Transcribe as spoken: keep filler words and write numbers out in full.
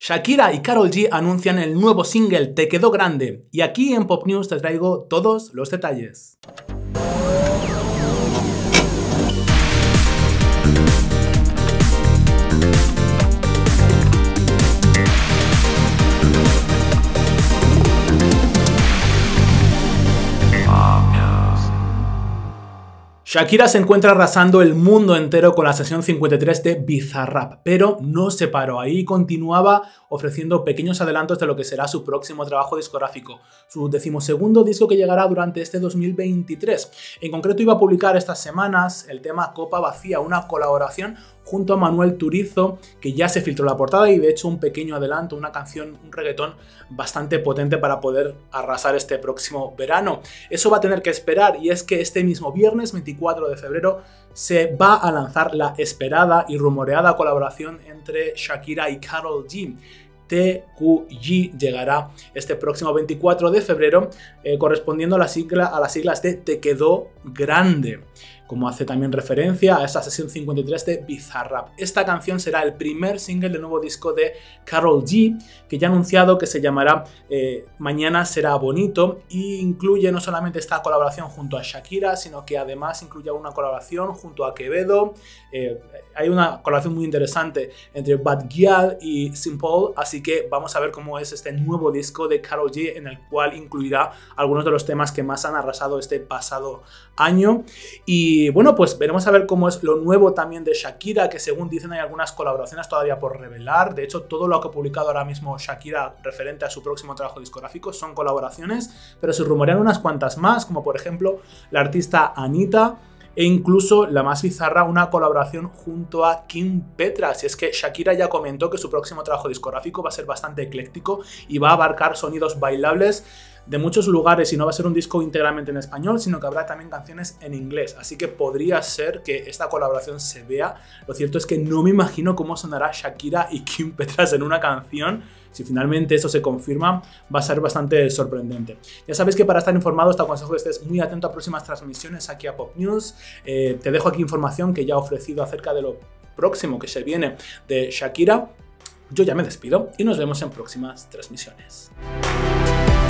Shakira y Karol G anuncian el nuevo single Te Quedó Grande, y aquí en Pop News te traigo todos los detalles. Shakira se encuentra arrasando el mundo entero con la sesión cincuenta y tres de Bizarrap, pero no se paró ahí y continuaba ofreciendo pequeños adelantos de lo que será su próximo trabajo discográfico, su decimosegundo disco que llegará durante este dos mil veintitrés. En concreto iba a publicar estas semanas el tema Copa Vacía, una colaboración junto a Manuel Turizo, que ya se filtró la portada y de hecho un pequeño adelanto, una canción, un reggaetón bastante potente para poder arrasar este próximo verano. Eso va a tener que esperar, y es que este mismo viernes veinticuatro de febrero se va a lanzar la esperada y rumoreada colaboración entre Shakira y Karol G. T Q G llegará este próximo veinticuatro de febrero, eh, correspondiendo a, la sigla, a las siglas de Te Quedó Grande, como hace también referencia a esta sesión cincuenta y tres de Bizarrap. Esta canción será el primer single del nuevo disco de Karol G, que ya ha anunciado que se llamará eh, Mañana Será Bonito, e incluye no solamente esta colaboración junto a Shakira, sino que además incluye una colaboración junto a Quevedo. Eh, hay una colaboración muy interesante entre Bad Gyal y Simple, así que vamos a ver cómo es este nuevo disco de Karol G, en el cual incluirá algunos de los temas que más han arrasado este pasado año. Y bueno, pues veremos a ver cómo es lo nuevo también de Shakira, que según dicen hay algunas colaboraciones todavía por revelar. De hecho, todo lo que ha publicado ahora mismo Shakira referente a su próximo trabajo discográfico son colaboraciones, pero se rumorean unas cuantas más, como por ejemplo la artista Anitta, e incluso la más bizarra, una colaboración junto a Kim Petras. Y es que Shakira ya comentó que su próximo trabajo discográfico va a ser bastante ecléctico y va a abarcar sonidos bailables de muchos lugares, y no va a ser un disco íntegramente en español, sino que habrá también canciones en inglés, así que podría ser que esta colaboración se vea. Lo cierto es que no me imagino cómo sonará Shakira y Kim Petras en una canción. Si finalmente eso se confirma, va a ser bastante sorprendente. Ya sabéis que para estar informados te aconsejo que estés muy atento a próximas transmisiones aquí a Pop News. Eh, te dejo aquí información que ya he ofrecido acerca de lo próximo que se viene de Shakira. Yo ya me despido y nos vemos en próximas transmisiones.